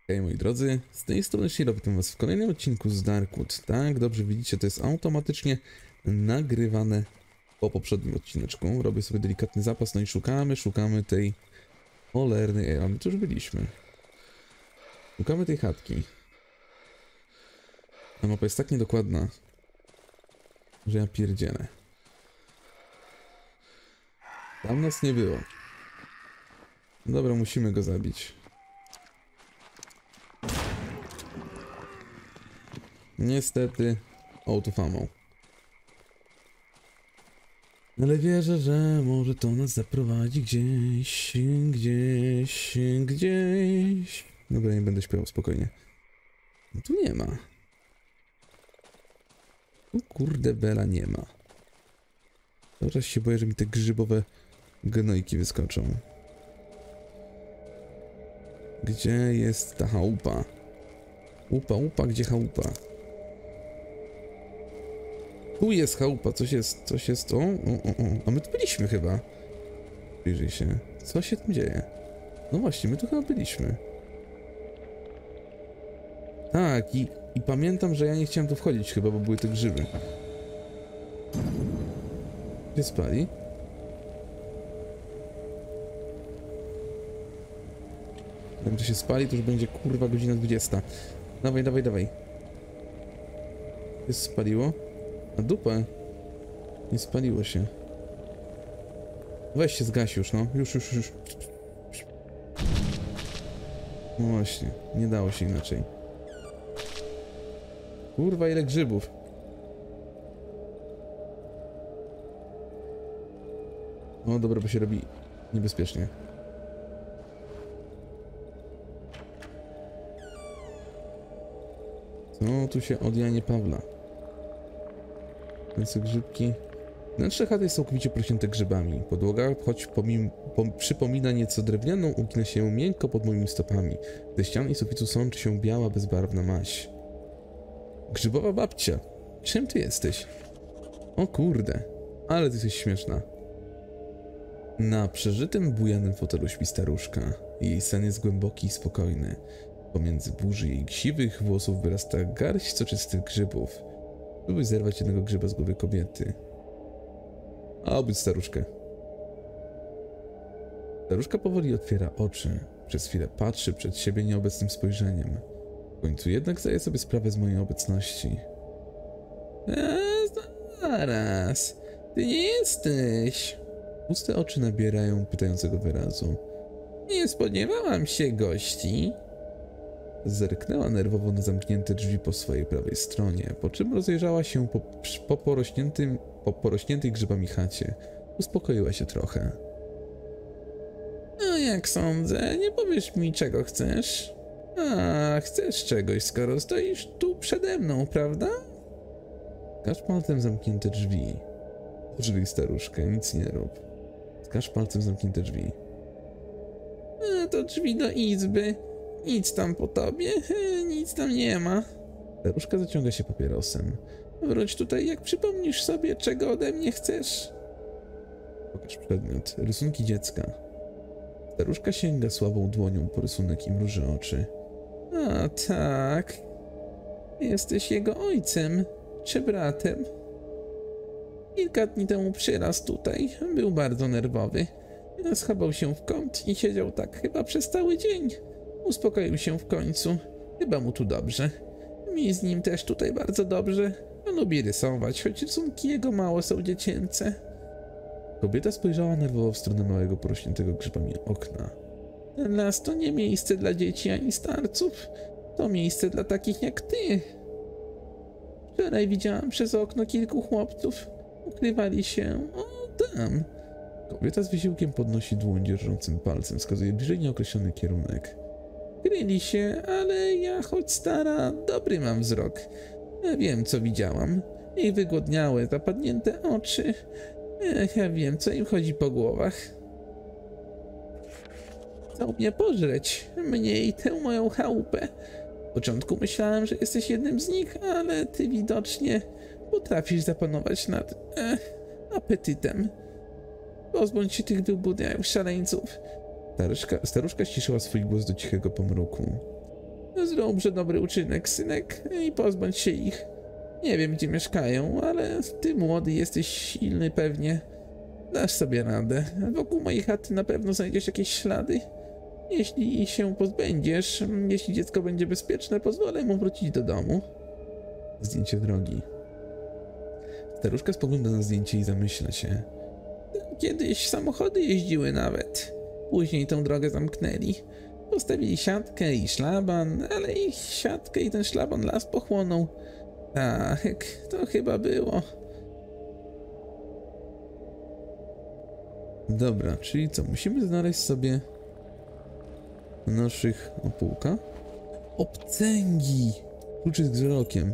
Hej moi drodzy, z tej strony Shiro, witam was w kolejnym odcinku z Darkwood. Tak, dobrze widzicie, to jest automatycznie nagrywane po poprzednim odcineczku. Robię sobie delikatny zapas, no i szukamy tej cholernej... a my tu już byliśmy. Szukamy tej chatki. Ta mapa jest tak niedokładna, że ja pierdzielę. Tam nas nie było. Dobra, musimy go zabić. Niestety, autofamą. Ale wierzę, że może to nas zaprowadzi gdzieś. Dobra, nie będę śpiewał, spokojnie. No tu nie ma. Tu kurde bela nie ma. Cały czas się boję, że mi te grzybowe gnojki wyskoczą. Gdzie jest ta chałupa? Łupa, gdzie chałupa? Tu jest chałupa, coś jest, o, a my tu byliśmy chyba. Przyjrzyj się, co się tam dzieje? No właśnie, my tu chyba byliśmy. Tak, i pamiętam, że ja nie chciałem tu wchodzić chyba, bo były te grzyby. Gdzie spali? Jak to się spali, to już będzie kurwa godzina 20. Dawaj. Jest spaliło? A dupę? Nie spaliło się. Weź się zgaś już, no. Już. No właśnie, nie dało się inaczej. Kurwa, ile grzybów. No dobra, bo się robi niebezpiecznie. Co tu się od Janie Pawla? Te grzybki. Wnętrze chaty jest całkowicie porośnięte grzybami. Podłoga, choć przypomina nieco drewnianą, ugina się miękko pod moimi stopami. Ze ścian i sufitu sączy się biała, bezbarwna maź. Grzybowa babcia. Czym ty jesteś? O kurde, ale ty jesteś śmieszna. Na przeżytym, bujanym fotelu śpi staruszka. Jej sen jest głęboki i spokojny. Pomiędzy burzy jej siwych włosów wyrasta garść soczystych grzybów. Próbuj zerwać jednego grzyba z głowy kobiety. A obudź staruszkę. Staruszka powoli otwiera oczy. Przez chwilę patrzy przed siebie nieobecnym spojrzeniem. W końcu jednak zdaje sobie sprawę z mojej obecności. Zaraz. Ty nie jesteś. Puste oczy nabierają pytającego wyrazu. Nie spodziewałam się gości. Zerknęła nerwowo na zamknięte drzwi po swojej prawej stronie, po czym rozejrzała się po porośniętej grzybami chacie. Uspokoiła się trochę. No jak sądzę, nie powiesz mi czego chcesz? A, chcesz czegoś, skoro stoisz tu przede mną, prawda? Wskaż palcem zamknięte drzwi. Drzwi staruszkę, nic nie rób. Wskaż palcem zamknięte drzwi. A, to drzwi do izby. Nic tam po tobie, nic tam nie ma. Staruszka zaciąga się papierosem. Wróć tutaj, jak przypomnisz sobie, czego ode mnie chcesz. Pokaż przedmiot. Rysunki dziecka. Staruszka sięga słabą dłonią po rysunek i mruży oczy. A tak. Jesteś jego ojcem, czy bratem. Kilka dni temu przyraz tutaj. Był bardzo nerwowy. Schował się w kąt i siedział tak chyba przez cały dzień. Uspokoił się w końcu. Chyba mu tu dobrze. Mi z nim też tutaj bardzo dobrze. Lubi rysować, choć rysunki jego mało są dziecięce. Kobieta spojrzała nerwowo w stronę małego, porośniętego grzybami okna. Ten las to nie miejsce dla dzieci ani starców. To miejsce dla takich jak ty. Wczoraj widziałam przez okno kilku chłopców. Ukrywali się tam. Kobieta z wysiłkiem podnosi dłoń dzierżącym palcem, wskazuje bliżej nieokreślony kierunek. Kryli się, ale ja, choć stara, dobry mam wzrok. Wiem, co widziałam. Ich wygłodniałe, zapadnięte oczy. Ja wiem, co im chodzi po głowach. Chcą mnie pożreć, mnie i tę moją chałupę. W początku myślałem, że jesteś jednym z nich, ale ty widocznie potrafisz zapanować nad apetytem. Pozbądź się tych wyobudniałych szaleńców. Staruszka ściszyła swój głos do cichego pomruku. Zrób dobry uczynek, synek, i pozbądź się ich. Nie wiem, gdzie mieszkają, ale ty młody jesteś silny pewnie. Dasz sobie radę. Wokół mojej chaty na pewno znajdziesz jakieś ślady. Jeśli się pozbędziesz, jeśli dziecko będzie bezpieczne, pozwolę mu wrócić do domu. Zdjęcie drogi. Staruszka spogląda na zdjęcie i zamyśla się. Kiedyś samochody jeździły nawet. Później tę drogę zamknęli. Postawili siatkę i szlaban, ale ich siatkę i ten szlaban las pochłonął. Tak, to chyba było. Dobra, czyli co? Musimy znaleźć sobie naszych opółka. Obcęgi! Kluczyk z wyrokiem.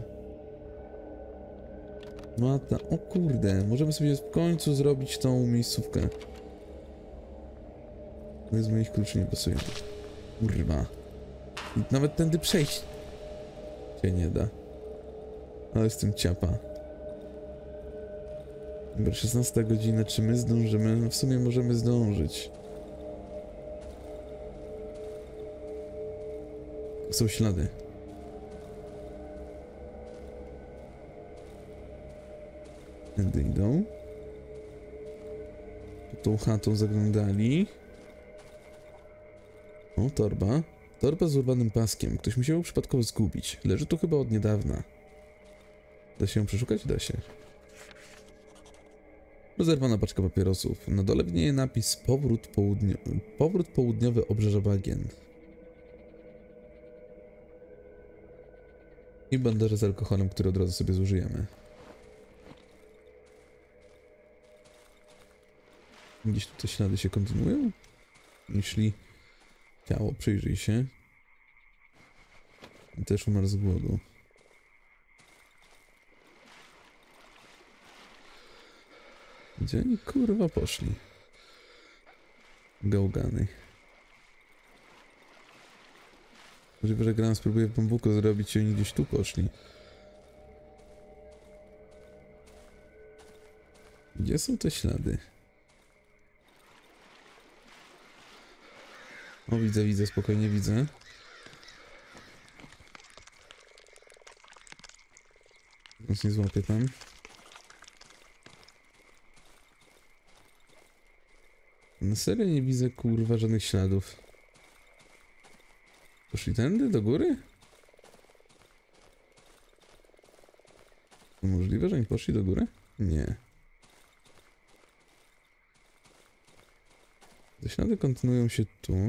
Mata, o kurde, możemy sobie w końcu zrobić tą miejscówkę. Bez moich kluczy nie pasuje. Kurwa. I nawet tędy przejść się nie da. Ale jestem ciapa. Dobra, 16 godzina, czy my zdążymy? No w sumie możemy zdążyć. Są ślady. Tędy idą. Po tą chatą zaglądali. O, torba. Torba z urwanym paskiem. Ktoś musiał ją przypadkowo zgubić. Leży tu chyba od niedawna. Da się ją przeszukać? Da się. Rozerwana paczka papierosów. Na dole widnieje napis Powrót południowy obrzeża bagien. I bandaże z alkoholem, który od razu sobie zużyjemy. Gdzieś tu te ślady się kontynuują? Jeśli ciało, przyjrzyj się. Też umarł z głodu. Gdzie oni kurwa poszli? Gałgany. Możliwe, że gram spróbuje w bambuko zrobić i oni gdzieś tu poszli. Gdzie są te ślady? O, widzę, spokojnie widzę. Nas nie złapie tam. Na serio nie widzę, kurwa, żadnych śladów. Poszli tędy, do góry? Możliwe, że oni poszli do góry? Nie. Te ślady kontynuują się tu.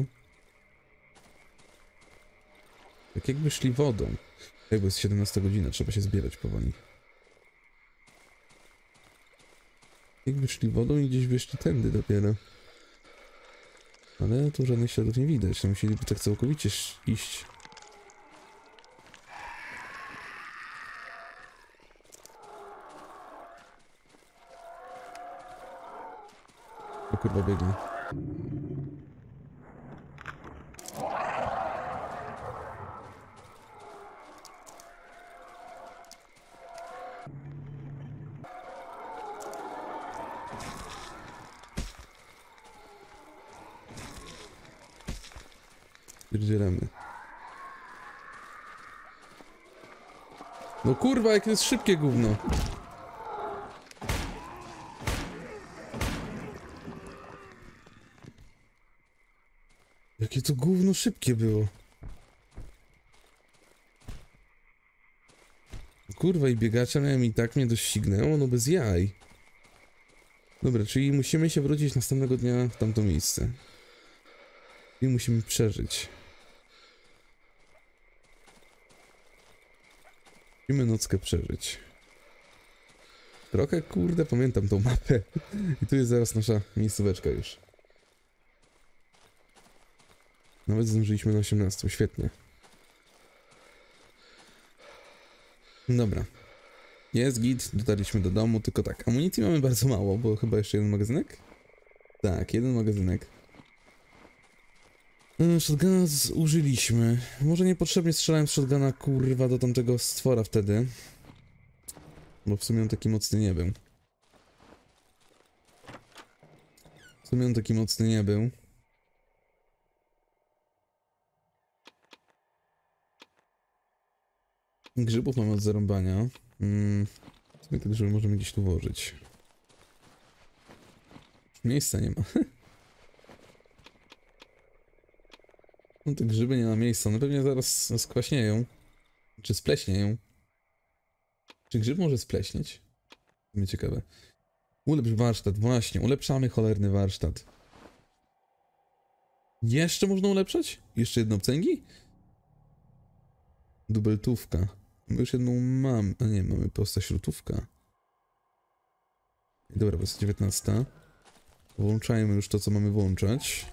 Tak jakby szli wodą. Jakby jest 17 godzina, trzeba się zbierać powoli. Jakby szli wodą i gdzieś wyszli tędy dopiero. Ale tu żadnych śladów nie widać, to musieliby tak całkowicie iść. O kurwa, biegnie. Pierdzielamy. No kurwa, jak jest szybkie gówno. Jakie to gówno szybkie było. Kurwa, i biegacza miałem i tak mnie doścignęło, no bez jaj. Dobra, czyli musimy się wrócić następnego dnia w tamto miejsce. I musimy przeżyć. Musimy nockę przeżyć. Trochę, kurde, pamiętam tą mapę. I tu jest zaraz nasza miejscóweczka już. Nawet zdążyliśmy na 18, świetnie. Dobra. Jest git, dotarliśmy do domu, tylko tak, amunicji mamy bardzo mało, bo chyba jeszcze jeden magazynek? Tak, jeden magazynek. Shotguna zużyliśmy. Może niepotrzebnie strzelałem z shotguna, kurwa, do tamtego stwora wtedy. Bo w sumie on taki mocny nie był. Grzybów mamy od zarąbania. W sumie te grzyby możemy gdzieś tu włożyć. Miejsca nie ma. No te grzyby nie ma miejsca. One pewnie zaraz skwaśnieją. Czy spleśnieją. Czy grzyb może spleśnieć? To mnie ciekawe. Ulepsz warsztat, właśnie. Ulepszamy cholerny warsztat. Jeszcze można ulepszać? Jeszcze jedną obcęgi? Dubeltówka. My już jedną mam. A nie, mamy prosta śrutówka. Dobra, jest 19. Włączajmy już to, co mamy włączać.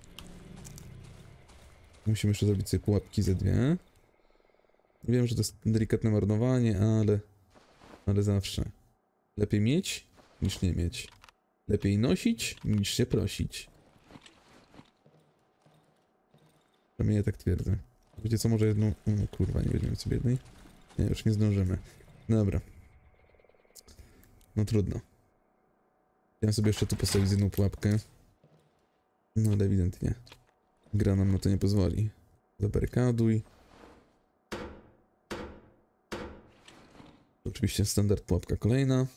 Musimy jeszcze zrobić sobie pułapki ze dwie. Wiem, że to jest delikatne marnowanie, ale zawsze. Lepiej mieć, niż nie mieć. Lepiej nosić, niż się prosić. Przynajmniej ja tak twierdzę. Wiecie co, może jedną... kurwa, nie weźmiemy sobie jednej? Nie, już nie zdążymy. Dobra. No trudno. Chciałem sobie jeszcze tu postawić jedną pułapkę. No ale ewidentnie. Gra nam na to nie pozwoli. Zabarykaduj. Oczywiście standard pułapka kolejna.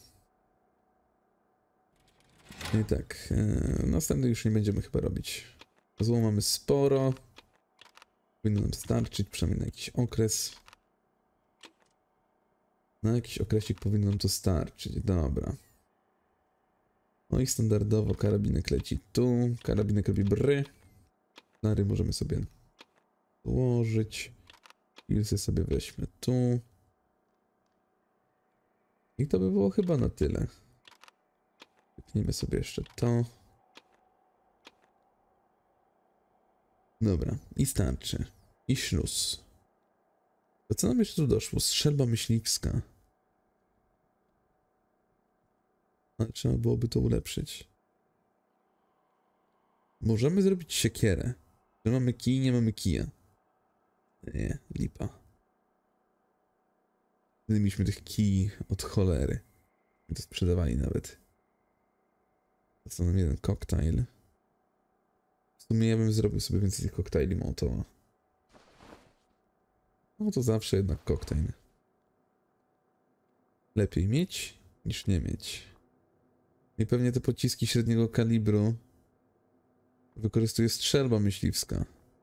I tak. Następny już nie będziemy chyba robić. Złomu mamy sporo. Powinno nam starczyć przynajmniej na jakiś okres. Na jakiś okresik powinno nam to starczyć. Dobra. No i standardowo karabinek leci tu. Karabinek robi bry. Nary możemy sobie położyć. Pilsy sobie weźmy tu. I to by było chyba na tyle. Wytnijmy sobie jeszcze to. Dobra, i starczy. I śluz. To co nam jeszcze tu doszło? Strzelba myśliwska. Ale trzeba byłoby to ulepszyć. Możemy zrobić siekierę. Że mamy kij, nie mamy kija. Nie, lipa. Wtedy mieliśmy tych kij od cholery. I to sprzedawali nawet. To co nam jeden koktajl. W sumie ja bym zrobił sobie więcej tych koktajli Mołotowa. No to zawsze jednak koktajl. Lepiej mieć niż nie mieć. I pewnie te pociski średniego kalibru wykorzystuje strzelba myśliwska.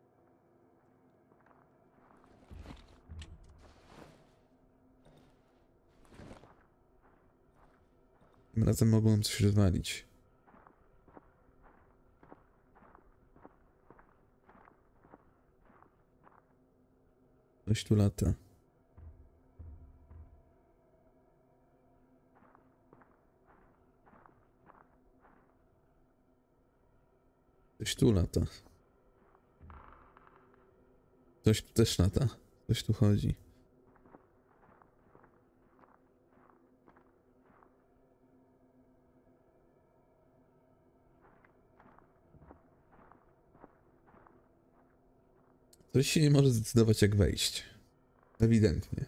Tym razem mogło nam coś rozwalić. Coś tu lata. Coś tu lata. Coś tu też lata. Coś tu chodzi. Coś się nie może zdecydować jak wejść. Ewidentnie.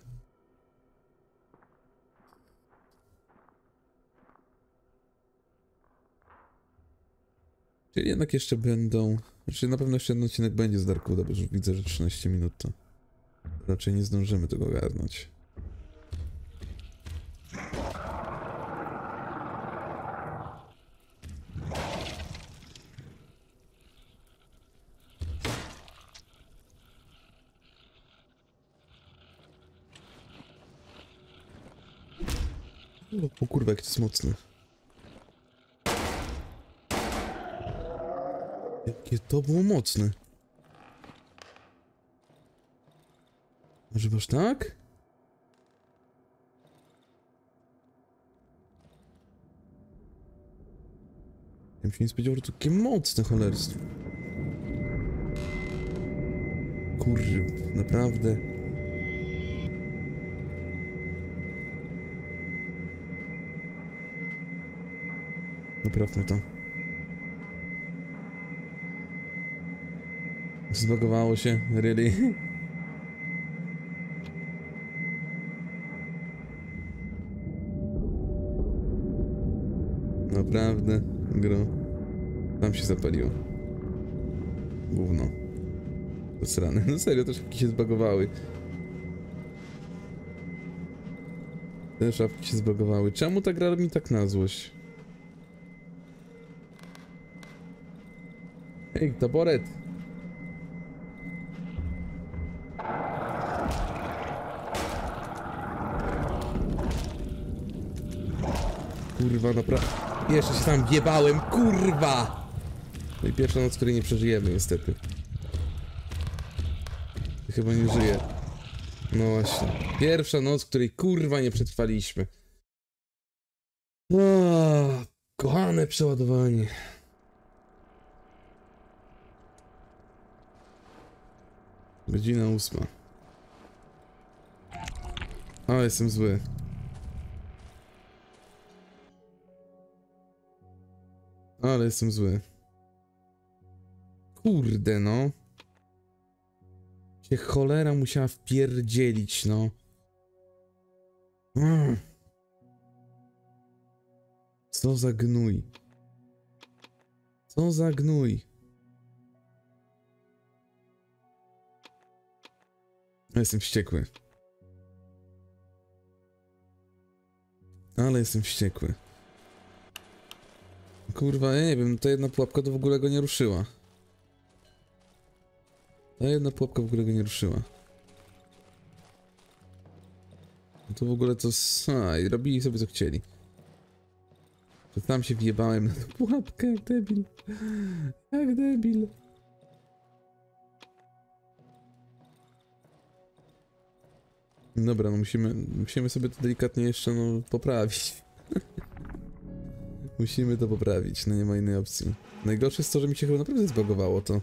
Czyli jednak jeszcze będą... Znaczy na pewno jeszcze jeden odcinek będzie z Darkwooda, bo już widzę, że 13 minut to... Raczej nie zdążymy tego ogarnąć. O kurwa, jak to jest mocne. Jakie to było mocne. Może aż tak? Ja bym się nie spodziewał, że to takie mocne cholerstwo. Kurwa, naprawdę. Naprawmy to. Zbagowało się, really? Naprawdę, gro. Tam się zapaliło. Gówno. Zasrane. No serio, te szybki się zbagowały. Te szafki się zbagowały. Czemu ta gra mi tak na złość? Ej, taboret! Kurwa, naprawdę. Jeszcze się tam wjebałem, kurwa! No i pierwsza noc, której nie przeżyjemy, niestety. Chyba nie żyję. No właśnie. Pierwsza noc, której kurwa nie przetrwaliśmy. O, kochane przeładowanie. Godzina 8. O, jestem zły. Ale jestem zły. Kurde, no. Się cholera musiała wpierdzielić, no. Co za gnój. Co za gnój. Jestem wściekły. Ale jestem wściekły. Kurwa, ja nie wiem, ta jedna pułapka to w ogóle go nie ruszyła. Ta jedna pułapka w ogóle go nie ruszyła. To w ogóle to... i robili sobie co chcieli. To tam się wjebałem na tę pułapkę, jak debil. Jak debil. Dobra, no musimy sobie to delikatnie jeszcze, no, poprawić. Musimy to poprawić, no nie ma innej opcji. Najgorsze jest to, że mi się chyba naprawdę zbagowało to.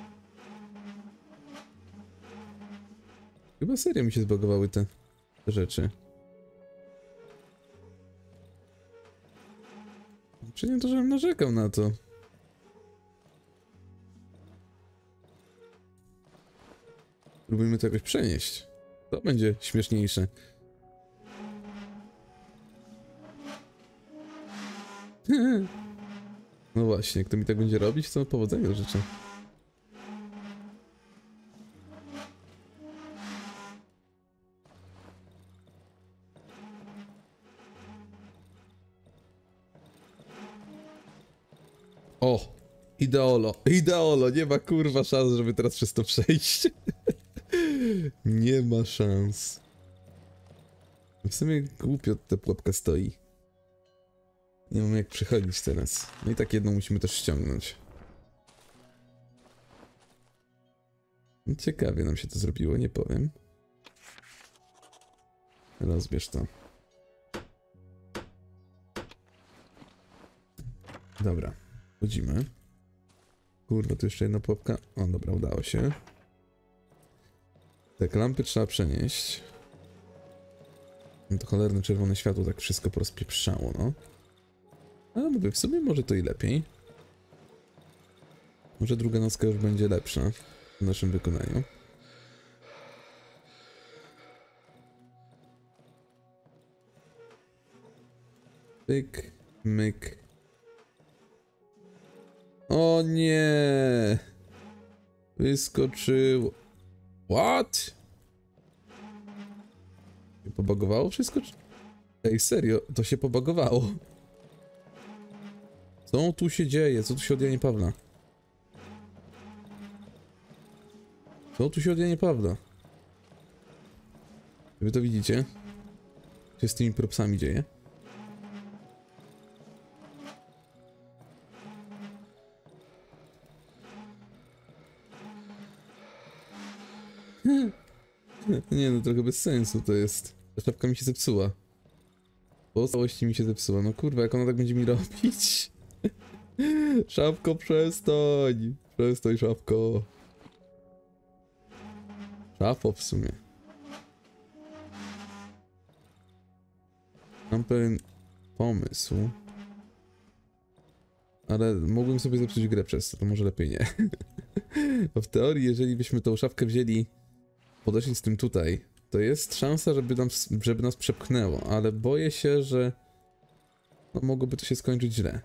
Chyba serio mi się zbagowały te rzeczy. Czy nie to, żebym narzekał na to. Próbujmy to jakoś przenieść. To będzie śmieszniejsze. No właśnie, kto mi tak będzie robić, to powodzenia życzę. O! Ideolo! Ideolo! Nie ma kurwa szans, żeby teraz przez to przejść. Nie ma szans. W sumie głupio ta pułapka stoi. Nie mam jak przechodzić teraz. No i tak jedną musimy też ściągnąć. Ciekawie nam się to zrobiło, nie powiem. Rozbierz to. Dobra, chodzimy. Kurwa, tu jeszcze jedna pułapka. O, dobra, udało się. Tak, lampy trzeba przenieść. No to cholerne czerwone światło tak wszystko porozpieprzało, no. Ale mówię, w sumie może to i lepiej. Może druga nocka już będzie lepsza w naszym wykonaniu. Pyk, myk. O nie! Wyskoczyło. What? Się pobagowało wszystko? Ej, serio, to się pobagowało. Co tu się dzieje? Co tu się od Janie Pawła? Co tu się od Janie Pawła? Wy to widzicie? Co się z tymi propsami dzieje? Nie no, trochę bez sensu to jest. Ta szafka mi się zepsuła. Po całości mi się zepsuła. No kurwa, jak ona tak będzie mi robić? Szafko, przestań! Przestań, szafko. Szafo w sumie. Mam pewien pomysł. Ale mógłbym sobie zepsuć grę przez to, to może lepiej nie. Bo w teorii, jeżeli byśmy tą szafkę wzięli, podeszli z tym tutaj, to jest szansa, żeby nas przepchnęło, ale boję się, że no, mogłoby to się skończyć źle.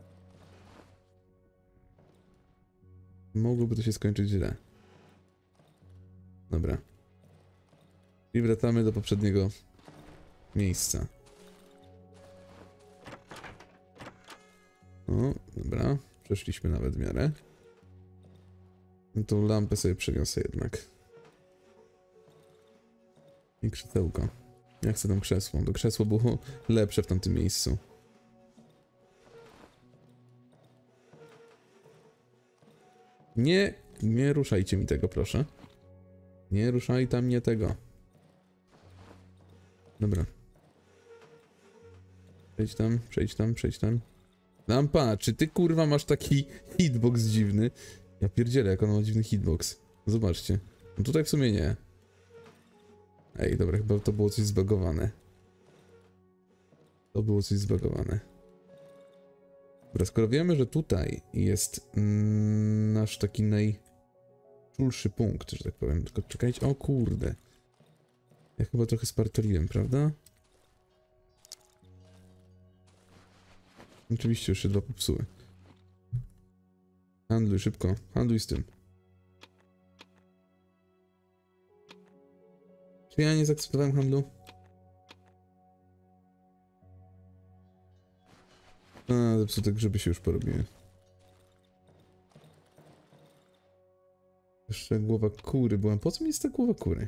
Mogłoby to się skończyć źle. Dobra. I wracamy do poprzedniego miejsca. O, dobra. Przeszliśmy nawet w miarę. No tą lampę sobie przeniosę jednak. I krzesełko. Ja chcę tam krzesło. To krzesło było lepsze w tamtym miejscu. Nie ruszajcie mi tego, proszę. Nie ruszaj tam mnie tego. Dobra. Przejdź tam. Lampa, czy ty kurwa masz taki hitbox dziwny? Ja pierdzielę, jak on ma dziwny hitbox. Zobaczcie. No tutaj w sumie nie. Ej, dobra, chyba to było coś zbagowane. Dobra, skoro wiemy, że tutaj jest nasz taki najczulszy punkt, że tak powiem. Tylko czekajcie, o kurde. Ja chyba trochę spartoliłem, prawda? Oczywiście już się dwa popsuły. Handluj szybko, handluj z tym. Czy ja nie zaakceptowałem handlu? A, zepsute grzyby się już porobiły. Jeszcze głowa kury była. Po co mi jest ta głowa kury?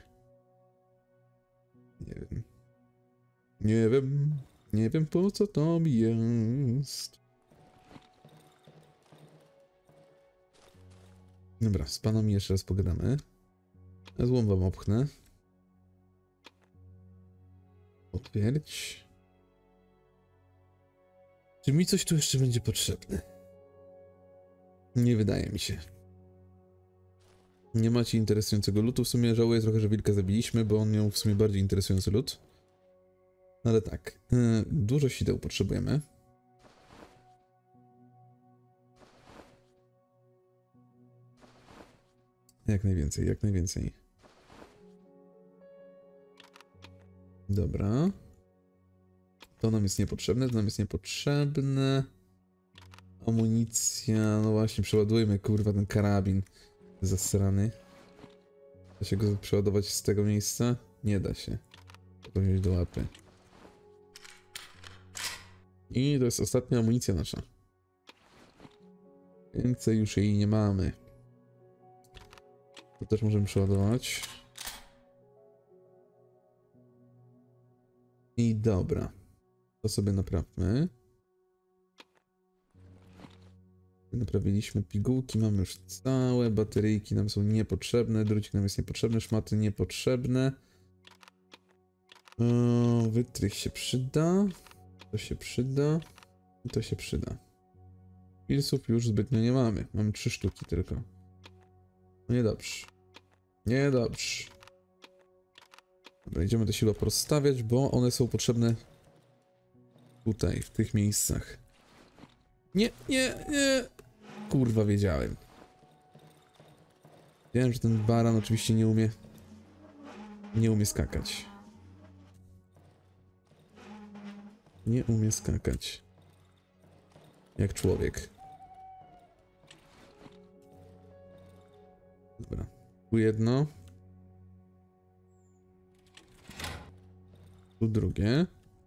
Nie wiem. Nie wiem po co to mi jest. Dobra, z panami jeszcze raz pogadamy. Ja złom wam opchnę. Potwierdź. Czy mi coś tu jeszcze będzie potrzebne? Nie wydaje mi się. Nie macie interesującego lootu. W sumie żałuję trochę, że wilka zabiliśmy, bo on miał w sumie bardziej interesujący loot. Ale tak, dużo sideł potrzebujemy. Jak najwięcej. Dobra. To nam jest niepotrzebne. Amunicja, no właśnie, przeładujmy kurwa ten karabin zasrany. Da się go przeładować z tego miejsca? Nie da się. To wziąć do łapy. I to jest ostatnia amunicja nasza. Więcej już jej nie mamy. To też możemy przeładować. I dobra. To sobie naprawmy. Naprawiliśmy pigułki, mamy już całe, bateryjki nam są niepotrzebne, drucik nam jest niepotrzebny, szmaty niepotrzebne. Wytrych się przyda. To się przyda. I to się przyda. Pilsów już zbytnio nie mamy. Mamy 3 sztuki tylko. No niedobrze. Niedobrze. Dobra, idziemy te siła porozstawiać, bo one są potrzebne tutaj, w tych miejscach. Nie. Kurwa, wiedziałem. Wiedziałem, że ten baran oczywiście nie umie skakać. Nie umie skakać. Jak człowiek. Dobra. Tu jedno. Tu drugie.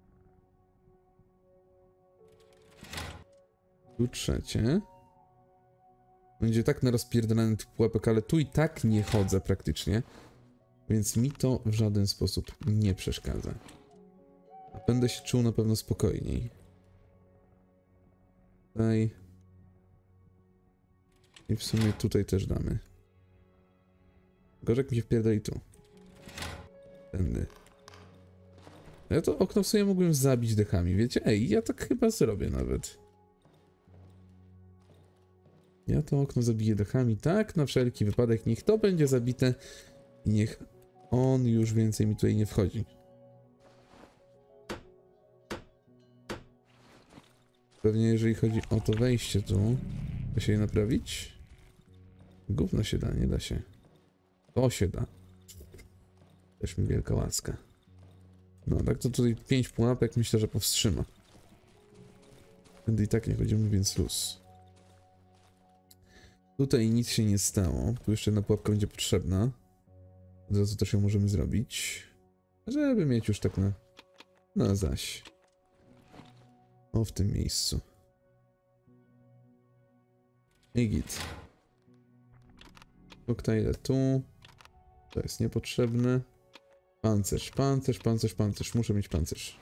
Tu trzecie. Będzie tak na rozpierdolony tych pułapek, ale tu i tak nie chodzę praktycznie. Więc mi to w żaden sposób nie przeszkadza. Będę się czuł na pewno spokojniej. Tutaj. I w sumie tutaj też damy. Gorzek mi się wpierdoli tu. Tędy. Ja to okno w sumie mógłbym zabić dechami, wiecie? Ej, ja tak chyba zrobię nawet. Ja to okno zabiję dechami, tak? Na wszelki wypadek niech to będzie zabite i niech on już więcej mi tutaj nie wchodzi. Pewnie jeżeli chodzi o to wejście tu, da się je naprawić? Gówno się da, nie da się. To się da. Też mi wielka łaska. No tak to tutaj 5 pułapek myślę, że powstrzyma. Wtedy i tak nie chodzimy, więc luz. Tutaj nic się nie stało. Tu jeszcze jedna pułapka będzie potrzebna. Od razu też ją możemy zrobić. Żeby mieć już tak na No zaś. O, w tym miejscu. I git. Koktajle tu. To jest niepotrzebne. Pancerz, pancerz, pancerz, pancerz. Muszę mieć pancerz.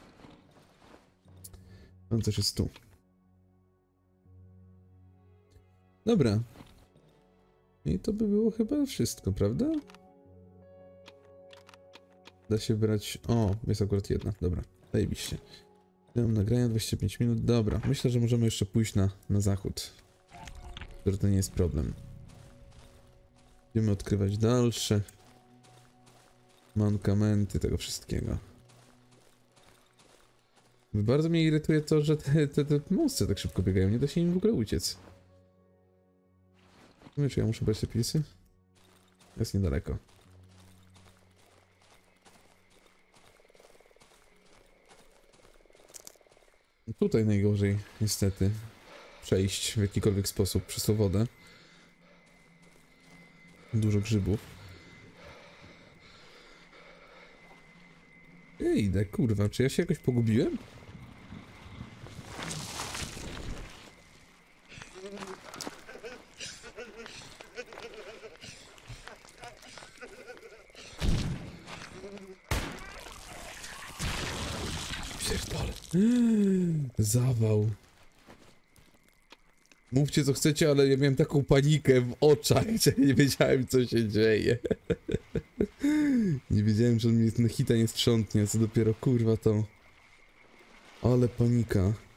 Pancerz jest tu. Dobra. I to by było chyba wszystko, prawda? Da się brać... O, jest akurat jedna. Dobra, zajebiście. Mam nagrania 25 minut. Dobra, myślę, że możemy jeszcze pójść na zachód. Który to nie jest problem. Będziemy odkrywać dalsze mankamenty tego wszystkiego. Bardzo mnie irytuje to, że te monsty tak szybko biegają. Nie da się im w ogóle uciec. Nie wiem, czy ja muszę brać te pilsy? Jest niedaleko. Tutaj najgorzej, niestety, przejść w jakikolwiek sposób przez tą wodę. Dużo grzybów. Idę, kurwa, czy ja się jakoś pogubiłem? Pierdolę. Zawał. Mówcie co chcecie, ale ja miałem taką panikę w oczach, że nie wiedziałem co się dzieje. Nie wiedziałem, że on mnie na hita nie strzątnie, co dopiero kurwa to. Ale panika.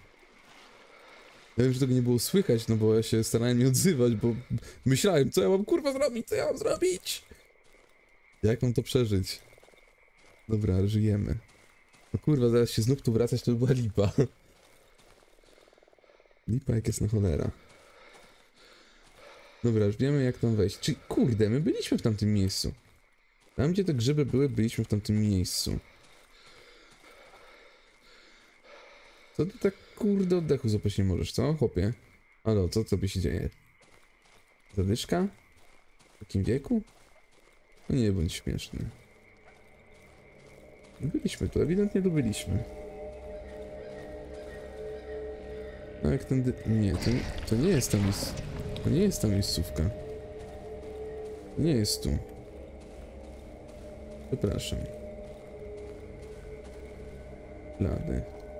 Ja wiem, że tego nie było słychać, no bo ja się starałem nie odzywać, bo myślałem, co ja mam kurwa zrobić, co ja mam zrobić? Jak mam to przeżyć? Dobra, ale żyjemy. No kurwa, zaraz się znów tu wracać, to by była lipa. Lipa jak jest na cholera. Dobra, już wiemy jak tam wejść. Czyli kurde, my byliśmy w tamtym miejscu. Tam gdzie te grzyby były, byliśmy w tamtym miejscu. Co ty tak kurde oddechu złapać nie możesz, co chłopie? Ale co tobie się dzieje? Zadyszka? W takim wieku? No nie bądź śmieszny. Byliśmy tu, ewidentnie tu byliśmy. No jak tędy... Nie, to nie jest tam jest... To nie jest ta miejscówka. Nie jest tu. Przepraszam. Ślady.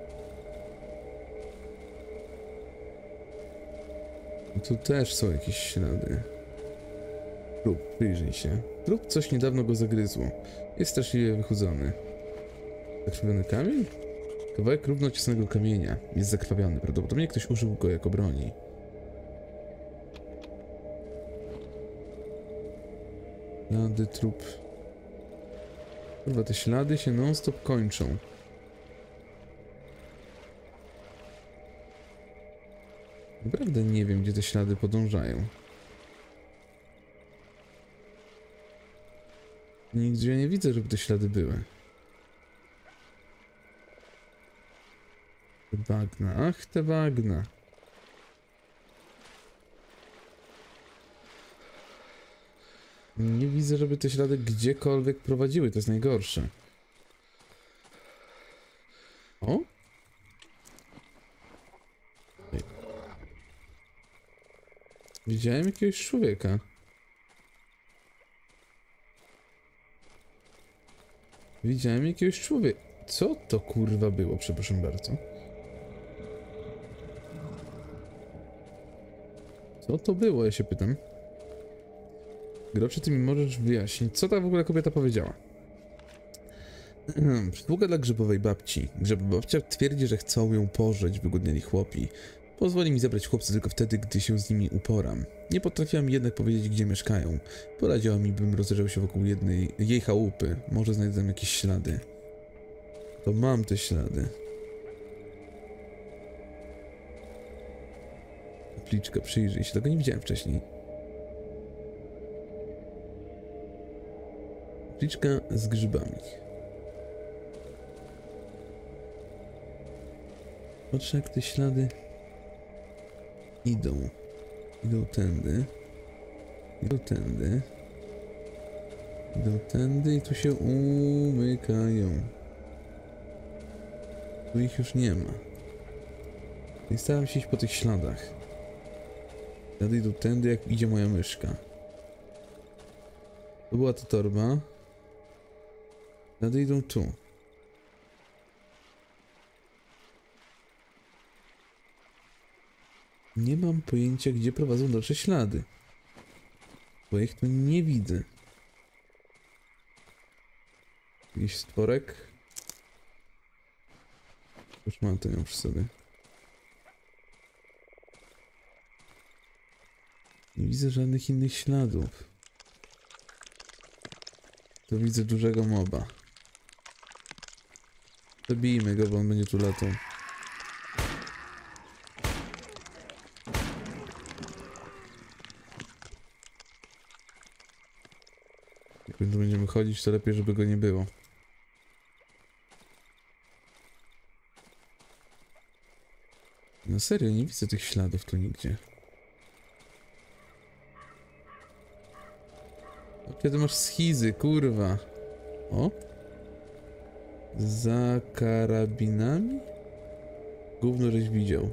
Tu też są jakieś ślady. Trup, przyjrzyj się. Trup coś niedawno go zagryzło. Jest straszliwie wychudzony. Zakrwawiony kamień? Kawałek równoczesnego kamienia. Jest zakrwawiony. Prawdopodobnie ktoś użył go jako broni. Ślady, trup. Kurwa, te ślady się non-stop kończą. Naprawdę nie wiem, gdzie te ślady podążają. Nigdzie nie widzę, żeby te ślady były. Te bagna, ach te bagna. Nie widzę, żeby te ślady gdziekolwiek prowadziły, to jest najgorsze. O? Ej. Widziałem jakiegoś człowieka. Widziałem jakiegoś człowieka. Co to kurwa było, przepraszam bardzo? Co to było, ja się pytam. Gro, czy ty mi możesz wyjaśnić, co ta w ogóle kobieta powiedziała? Przysługa dla grzybowej babci. Babcia twierdzi, że chcą ją pożyć, wygodniali chłopi. Pozwoli mi zabrać chłopcy tylko wtedy, gdy się z nimi uporam. Nie potrafiła mi jednak powiedzieć, gdzie mieszkają. Poradziła mi, bym rozejrzał się wokół jej chałupy. Może znajdę tam jakieś ślady. To mam te ślady. Kapliczka, przyjrzyj się. Tego nie widziałem wcześniej. Kapliczka z grzybami. Patrzę, jak te ślady idą. Idą tędy. Idą tędy. Idą tędy i tu się umykają. Tu ich już nie ma. I staram się iść po tych śladach. Ślady idą tędy, jak idzie moja myszka. To była ta torba. Ślady idą tu. Nie mam pojęcia, gdzie prowadzą dalsze ślady. Bo ich tu nie widzę. Jakiś stworek. Już mam to ją przy sobie. Nie widzę żadnych innych śladów. To widzę dużego moba. Zabijmy go, bo on będzie tu latał. Jak tu będziemy chodzić, to lepiej, żeby go nie było. No serio, nie widzę tych śladów tu nigdzie. Kiedy masz schizy, kurwa. O? Za karabinami? Gówno żeś widział.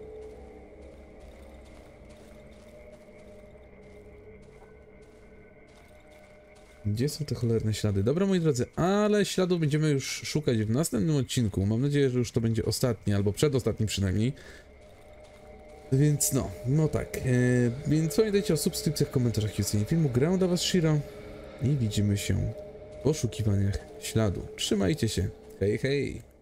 Gdzie są te cholerne ślady? Dobra, moi drodzy, ale śladów będziemy już szukać w następnym odcinku. Mam nadzieję, że już to będzie ostatni, albo przedostatni przynajmniej. Więc no tak. Więc pamiętajcie o subskrypcjach, komentarzach i ocenie filmu. Grał dla was Shiro i widzimy się w poszukiwaniach śladu. Trzymajcie się. Hej, hej!